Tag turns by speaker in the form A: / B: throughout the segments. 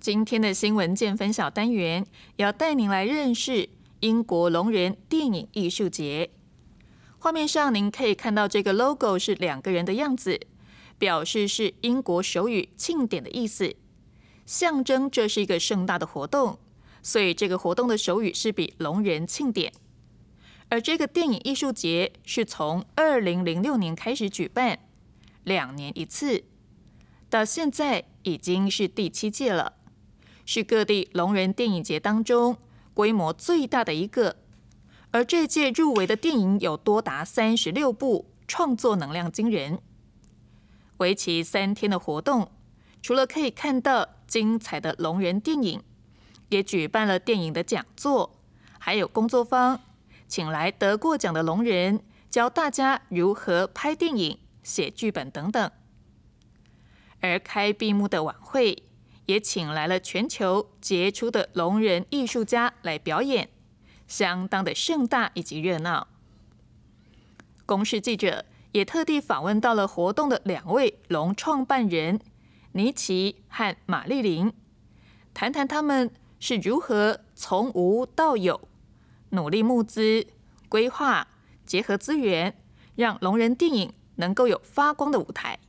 A: 今天的新闻见分晓单元要带您来认识英国聋人电影艺术节。画面上您可以看到这个 logo 是2个人的样子，表示是英国手语庆典的意思，象征这是一个盛大的活动，所以这个活动的手语是比聋人庆典。而这个电影艺术节是从2006年开始举办，2年一次，到现在已经是第7届了，是各地聋人电影节当中规模最大的一个。而这届入围的电影有多达36部，创作能量惊人。为期3天的活动，除了可以看到精彩的聋人电影，也举办了电影的讲座，还有工作坊，请来得过奖的聋人，教大家如何拍电影、写剧本等等。而开闭幕的晚会，也请来了全球杰出的聋人艺术家来表演，相当的盛大以及热闹。公视记者也特地访问到了活动的2位聋创办人尼奇和玛丽琳，谈谈他们是如何从无到有，努力募资、规划、结合资源，让聋人电影能够有发光的舞台。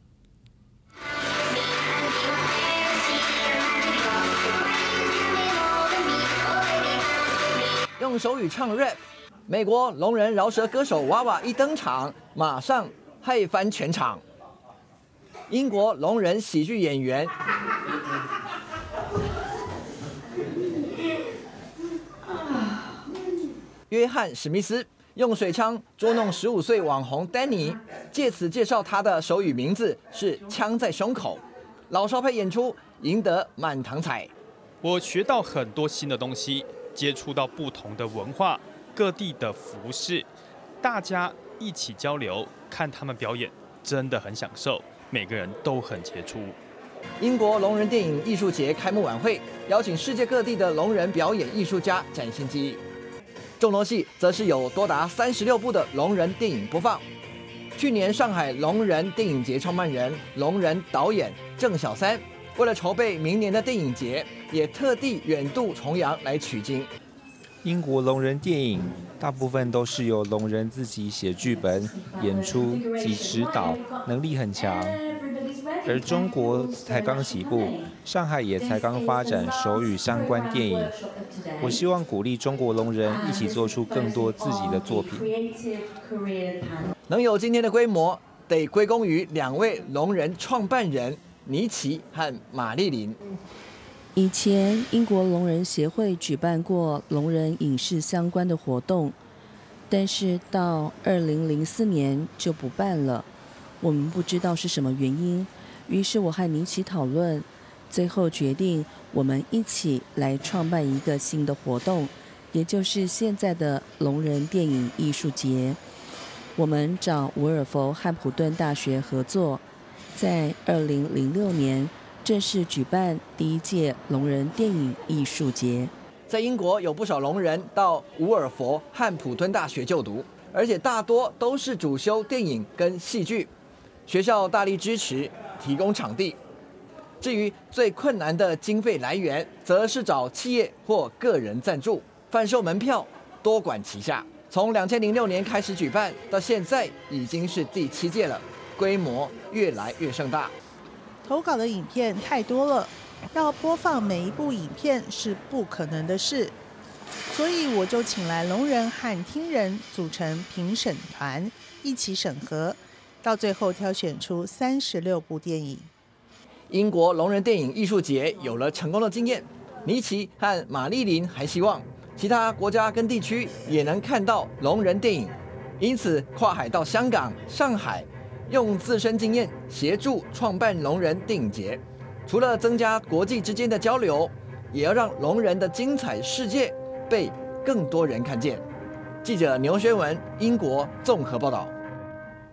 B: 用手语唱 rap， 美国聋人饶舌歌手娃娃一登场，马上嗨翻全场。英国聋人喜剧演员约翰史密斯用水枪捉弄15岁网红丹尼，借此介绍他的手语名字是枪在胸口。老少配演出赢得满堂彩。
C: 我学到很多新的东西，接触到不同的文化、各地的服饰，大家一起交流，看他们表演，真的很享受。每个人都很杰出。
B: 英国聋人电影艺术节开幕晚会邀请世界各地的聋人表演艺术家展现技艺，重头戏则是有多达36部的聋人电影播放。去年上海聋人电影节创办人、聋人导演郑小三，为了筹备明年的电影节，也特地远渡重洋来取经。
D: 英国聋人电影大部分都是由聋人自己写剧本、演出及指导，能力很强。而中国才刚起步，上海也才刚发展手语相关电影。我希望鼓励中国聋人一起做出更多自己的作品。
B: 能有今天的规模，得归功于2位聋人创办人尼奇和玛丽琳。
E: 以前英国聋人协会举办过聋人影视相关的活动，但是到2004年就不办了，我们不知道是什么原因。于是我和尼奇讨论，最后决定我们一起来创办一个新的活动，也就是现在的聋人电影艺术节。我们找伍尔夫汉普顿大学合作，在2006年正式举办第1届聋人电影艺术节。
B: 在英国有不少聋人到伍尔夫汉普顿大学就读，而且大多都是主修电影跟戏剧，学校大力支持，提供场地。至于最困难的经费来源，则是找企业或个人赞助，贩售门票，多管齐下。从2006年开始举办，到现在已经是第7届了，规模越来越盛大。
F: 投稿的影片太多了，要播放每一部影片是不可能的事，所以我就请来聋人和听人组成评审团，一起审核，到最后挑选出36部电影。
B: 英国聋人电影艺术节有了成功的经验，尼奇和玛丽琳还希望其他国家跟地区也能看到聋人电影，因此跨海到香港、上海，用自身经验协助创办聋人电影节。除了增加国际之间的交流，也要让聋人的精彩世界被更多人看见。记者牛学文，英国综合报道。